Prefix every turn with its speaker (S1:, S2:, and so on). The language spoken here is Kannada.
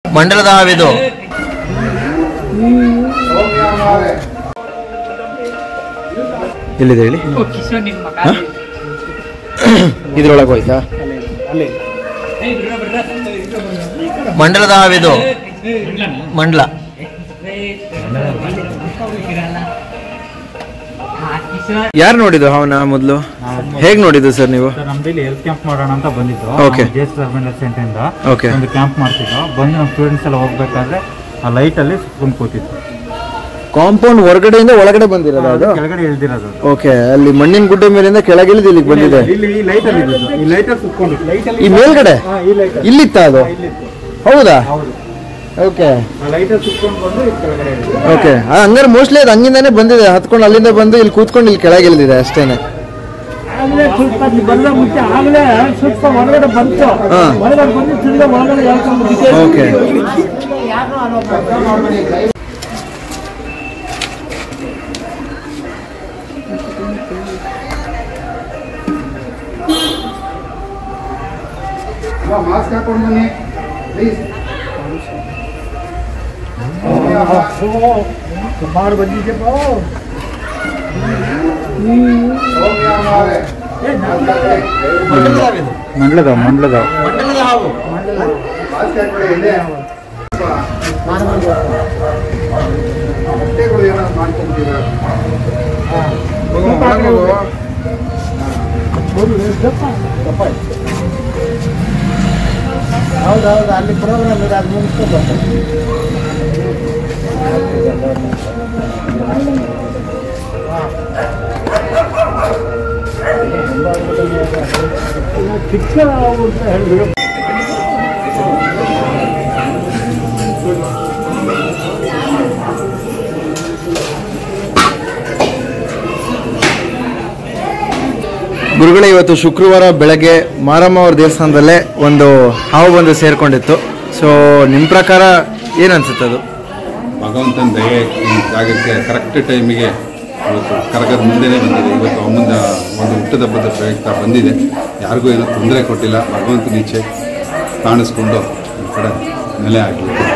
S1: ಮಂಡಲದ ಹಾವಿದು. ಎಲ್ಲಿದೆ ಹೇಳಿ? ಇದ್ರೊಳಗೆ ಹೋಯ್ತಾ? ಮಂಡಲದ ಹಾವಿದು. ಮಂಡಲ ಯಾರು ನೋಡಿದ್ದು ಹಾವನ್ನ ಮೊದಲು? ಹೇಗ್ ನೋಡಿದ್ದು ಸರ್ ನೀವು?
S2: ನಮ್ದು ಇಲ್ಲಿ ಹೆಲ್ತ್ ಕ್ಯಾಂಪ್ ಮಾಡೋಣ ಅಂತ ಬಂದಿದ್ದು.
S1: ಓಕೆ.
S2: Centre
S1: okay.
S2: ಒಂದು ಕ್ಯಾಂಪ್ ಮಾಡ್ತಿದ್ದು. ಬಂದು ನಮ್ಮ ಸ್ಟೂಡೆಂಟ್ಸ್ ಎಲ್ಲ ಹೋಗ್ಬೇಕಾದ್ರೆ ಆ ಲೈಟ್ ಅಲ್ಲಿ ಸುತ್ಕೊಂಡು ಕೂತಿತ್ತು.
S1: ಕಾಂಪೌಂಡ್ ಹೊರಗಡೆಯಿಂದ ಒಳಗಡೆ ಬಂದಿರೋದು ಅದು?
S2: ಕೆಳಗಡೆ ಇಳಿದಿರೋದು.
S1: ಓಕೆ. ಅಲ್ಲಿ ಮಣ್ಣಿನ ಗುಡ್ಡೆ ಮೇಲಿಂದ ಕೆಳಗೆ ಇಳಿದು ಇಲ್ಲಿಗೆ ಬಂದಿದೆ.
S2: ಇಲ್ಲಿ ಈ ಲೈಟ್ ಅಲ್ಲಿ ಇದ್ದು. ಈ ಲೈಟ್ ಅಲ್ಲಿ ಸುತ್ಕೊಂಡಿತ್ತು. ಲೈಟ್ ಅಲ್ಲಿ
S1: ಈ ಮೇಲ್ಗಡೆ ಇಲ್ಲಿತ್ತ ಅದು? ಹೌದಾ?
S2: ಹೌದು.
S1: ಓಕೆ.
S2: ಲೈಟ್ ಅಲ್ಲಿ ಸುತ್ಕೊಂಡು ಬಂದು ಇಲ್ಲಿ ಕೆಳಗಡೆ ಇಳಿದಿದೆ.
S1: ಓಕೆ. ಹಂಗಾರೆ ಮೋಸ್ಟ್ಲಿ ಅದು ಹಂಗಿಂದಾನೆ ಬಂದಿದೆ, ಹತ್ಕೊಂಡು ಅಲ್ಲಿಂದ ಬಂದು ಇಲ್ಲಿ ಕೂತ್ಕೊಂಡು ಇಲ್ಲಿ ಕೆಳಗೆ ಇಳಿದಿದೆ ಅಷ್ಟೇನೆ.
S2: ಸ್ವಲ್ಪ ಬಂದ ಮುಂಚೆ ಆಗಲೇ ಸ್ವಲ್ಪ ಹೊರಗಡೆ ಬಂತು. ಹೊರಗಡೆ ಬಂದು ತಿರ್ಗಾ ಒಳಗಡೆ ಹೇಳ್ಕೊಂಡು.
S1: ಓಕೆ.
S3: ಮಾಸ್ಕ್ ಹಾಕೊಂಡು ಬನ್ನಿ ಪ್ಲೀಸ್.
S2: ಸುಮಾರು ಬಂದಿದ್ದೆ. ಮಂಡ್ಲದ
S1: ಹಾವು.
S3: ಮಾಸ್ಕ್ ಹಾಕೊಳ್ಳಿ. ಇದೆ ಬಟ್ಟೆಗಳು ಏನಾದ್ರು ಮಾಡ್ಕೊಂತೀರಾ?
S2: ಹೌದೌದು, ಅಲ್ಲಿ ಪ್ರೋಗ್ರಾಮ್ ಇದೆ, ಅದು ಮುಗಿಸ್ಕೊಂಡು
S1: ಗುರುಗಳೇ, ಇವತ್ತು ಶುಕ್ರವಾರ ಬೆಳಗ್ಗೆ ಮಾರಮ್ಮ ಅವ್ರ ದೇವಸ್ಥಾನದಲ್ಲೇ ಒಂದು ಹಾವು ಬಂದು ಸೇರ್ಕೊಂಡಿತ್ತು. ಸೊ ನಿಮ್ಮ ಪ್ರಕಾರ ಏನು ಅನ್ಸುತ್ತೆ ಅದು?
S4: ಭಗವಂತನ ದಯೆ ಈ ಜಾಗಕ್ಕೆ ಕರೆಕ್ಟ್ ಟೈಮಿಗೆ ಇವತ್ತು ಕರಗದ ಮುಂದೆನೇ ಬಂದಿದೆ. ಇವತ್ತು ಅಮ್ಮನ ಒಂದು ಹುಟ್ಟದಬ್ಬದ ಪ್ರಯುಕ್ತ ಬಂದಿದೆ. ಯಾರಿಗೂ ಏನೂ ತೊಂದರೆ ಕೊಟ್ಟಿಲ್ಲ. ಭಗವಂತನ ಇಚ್ಛೆ ಕಾಣಿಸ್ಕೊಂಡು ಈ ಕಡೆ ನೆಲೆ ಆಗಿದೆ.